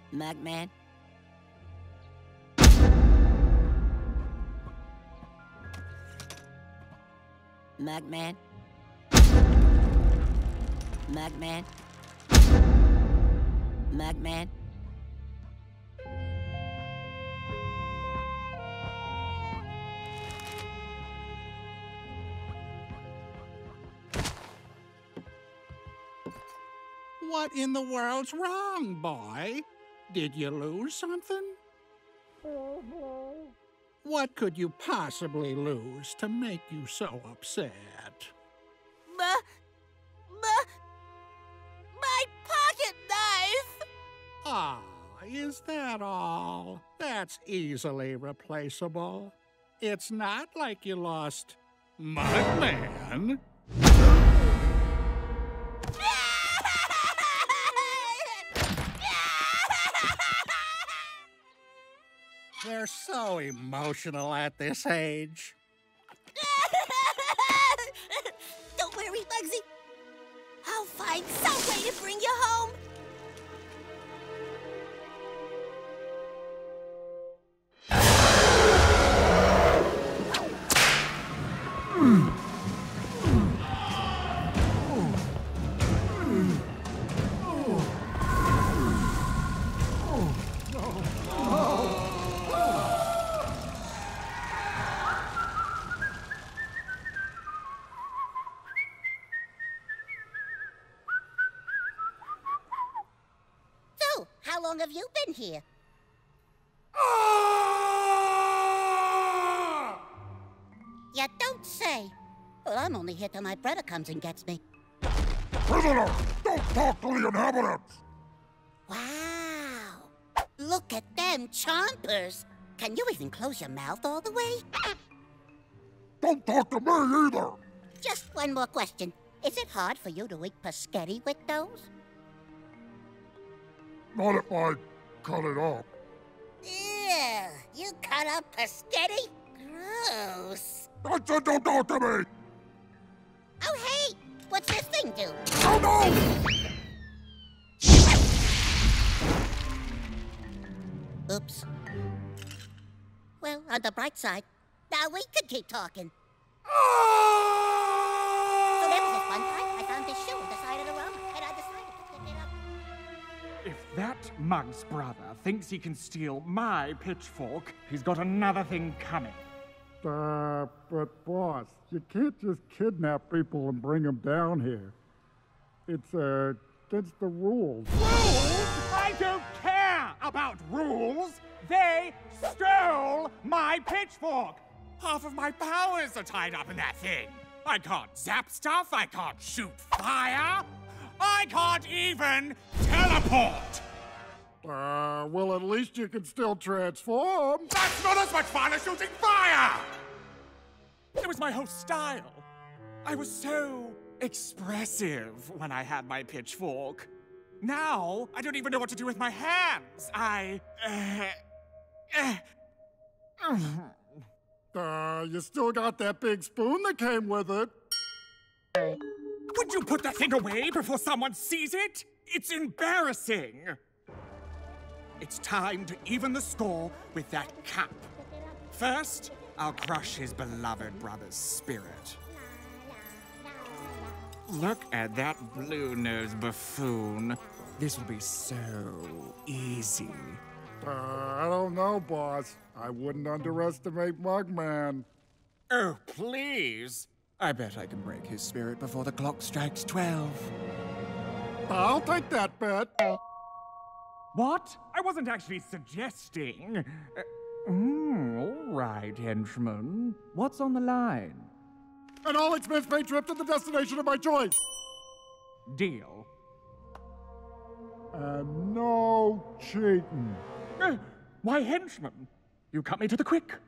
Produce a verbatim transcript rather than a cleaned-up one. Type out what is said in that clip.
Mugman? Mugman? Mugman? Mugman? What in the world's wrong, boy? Did you lose something? What could you possibly lose to make you so upset? Ma... Ma... My pocket knife! Ah, is that all? That's easily replaceable. It's not like you lost Mugman. They're so emotional at this age. Don't worry, Bugsy. I'll find some way to bring you home. How long have you been here? Ah! You don't say. Well, I'm only here till my brother comes and gets me. Prisoner, don't talk to the inhabitants! Wow. Look at them chompers. Can you even close your mouth all the way? Don't talk to me either! Just one more question. Is it hard for you to eat paschetti with those? Not if I cut it up. Ew, you cut up paschetti? Gross. I said don't talk to me! Oh, hey, what's this thing do? Oh, no! Oops. Well, on the bright side, now we could keep talking. Ah! So there was this one time I found this shoe on the side of the road, and I decided to pick it up. If that Mug's brother thinks he can steal my pitchfork, he's got another thing coming. Uh, but boss, you can't just kidnap people and bring them down here. It's, uh, against the rules. Rules? I don't care about rules! They stole my pitchfork! Half of my powers are tied up in that thing. I can't zap stuff, I can't shoot fire, I can't even teleport! Uh, well, at least you can still transform. That's not as much fun as shooting fire! It was my whole style. I was so expressive when I had my pitchfork. Now, I don't even know what to do with my hands. I... Uh, uh, Uh, you still got that big spoon that came with it. Would you put that thing away before someone sees it? It's embarrassing. It's time to even the score with that cap. First, I'll crush his beloved brother's spirit. Look at that blue-nosed buffoon. This will be so easy. Uh, I don't know, boss. I wouldn't underestimate Mugman. Oh, please. I bet I can break his spirit before the clock strikes twelve. I'll take that bet. What? I wasn't actually suggesting. Uh, mm, all right, henchman. What's on the line? An all-expense paid trip to the destination of my choice. Deal. And no cheating. Uh, why, henchman? You cut me to the quick.